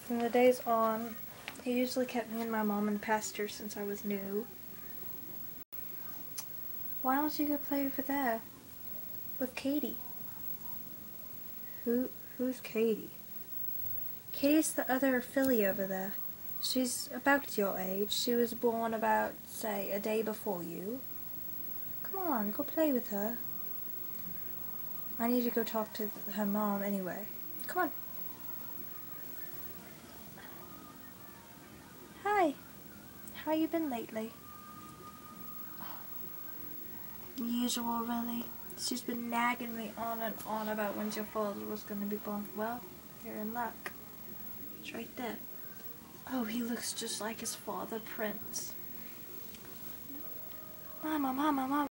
From the days on, he usually kept me and my mom in pasture since I was new. Why don't you go play over there with Katie? Who's Katie? Katie's the other filly over there. She's about your age. She was born about, say, a day before you. Come on, go play with her. I need to go talk to her mom anyway. Come on. Hi. How you been lately? Usual, really. She's been nagging me on and on about when your father was going to be born. Well, you're in luck. It's right there. Oh, he looks just like his father, Prince. Mama, Mama, Mama.